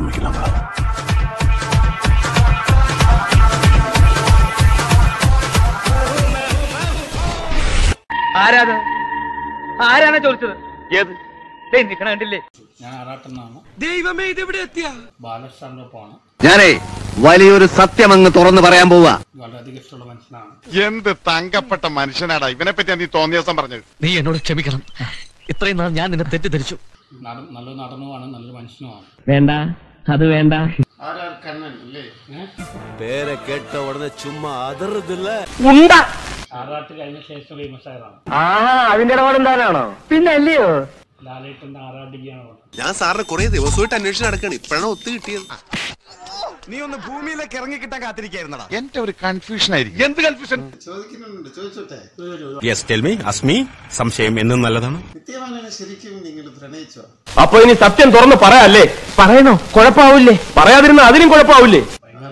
ഓർമ്മിക്കണം. ആരാണ് ചോദിച്ചത്? ഏത് നിക്കണ കണ്ടില്ലേ? ഞാൻ ആറാട്ടെന്നാണ്. ദൈവമേ, ഇതെവിടെ എത്തിയ ബാലകൃഷ്ണന്റെ ഒപ്പമാണ്. ഞാനേ വലിയൊരു സത്യം അങ്ങ് തുറന്നു പറയാൻ പോവാ. വളരെയധികം ഇഷ്ടമുള്ള മനുഷ്യനാണ്. എന്ത് തങ്കപ്പെട്ട മനുഷ്യനാടാ ഇവനെ പറ്റി നീ തോന്നിയ ദിവസം പറഞ്ഞത്. നീ എന്നോട് ക്ഷമിക്കണം. ഇത്രയും നാൾ ഞാൻ നിന്നെ തെറ്റിദ്ധരിച്ചു. നല്ലൊരു നടനുമാണ്, നല്ലൊരു മനുഷ്യനുമാണ്. വേണ്ട, അത് വേണ്ട. കണ്ണൻ അല്ലേ? പേരെ കേട്ട ഉടനെ ചുമ്മാ അതറുതില്ല. ആറാട്ട് കഴിഞ്ഞ ശേഷം ഫേമസ് ആയതാണ്. അതിന്റെ ഇടപാടെന്താണോ? പിന്നെ അല്ലയോ ലാലേട്ടന്റെ ആറാട്ടിക്കാണ്. ഞാൻ സാറിന് കുറെ ദിവസമായിട്ട് അന്വേഷണം നടക്കാണ്. ഇപ്പഴാണ് ഒത്തു കിട്ടിയത്. നീ ഒന്ന് ഭൂമിയിലേക്ക് ഇറങ്ങി കിട്ടാൻ കാത്തിരിക്കായിരുന്നടാ. എന്റെ ഒരു കൺഫ്യൂഷൻ ആയിരിക്കും. എന്ത് കൺഫ്യൂഷൻ? ചോദിച്ചോട്ടെ. Yes tell me, Asmi. സംശയം എന്നും നല്ലതാണ്. ശരിക്കും നിങ്ങൾ പ്രണയിച്ചോ? അപ്പൊ ഇനി സത്യം തുറന്ന് പറയാല്ലേ? പറയണോ? കുഴപ്പാവൂലേ? പറയാതിരുന്ന അതിനും കുഴപ്പാവൂലേ?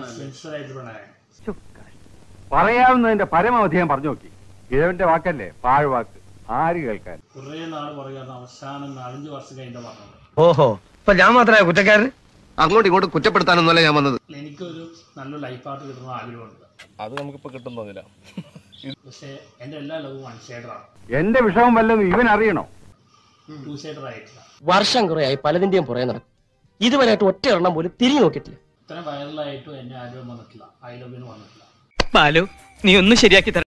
പറയാവുന്നതിന്റെ പരമാവധി ഞാൻ പറഞ്ഞു നോക്കി. ഇഴവന്റെ വാക്കല്ലേ പാഴ്വാക്ക്, ആര് കേൾക്കാൻ? കുറെ നാള് പറയാതെ അവസാനം 4-5 വർഷം കഴിഞ്ഞ പറഞ്ഞത്. ഓഹോ, ഇപ്പൊ ഞാൻ മാത്രമേ കുറ്റക്കാരൻ? അങ്ങോട്ടും ഇങ്ങോട്ടും കുറ്റപ്പെടുത്താനൊന്നുമല്ല ഞാൻ വന്നത്. എനിക്കൊരു നല്ല ലൈഫ് പാർട്ട് കിട്ടുന്ന ആഗ്രഹമുണ്ട്. അത് നമുക്കിപ്പോ കിട്ടുന്നില്ല. പക്ഷെ എന്റെ എല്ലാ ലവും 1 ഷെയ്ഡറാണ്. എന്റെ വിഷമം വല്ലതും ഇവൻ അറിയണോ? 2 ഷെയ്ഡർ ആയിട്ടില്ല. വർഷം കുറയായി പലതിന്റെയും പുറകെ നടക്കും. ഇതുവരെയായിട്ട് ഒറ്റ എണ്ണം പോലും തിരിഞ്ഞു നോക്കിയിട്ടില്ല. ഇത്രയും വൈറലായിട്ടും എന്നെ ആരും വന്നിട്ടില്ല. ഐ ലവ് യു വന്നിട്ടില്ല. ബാലു, നീ ഒന്ന് ശരിയാക്കി തരാം.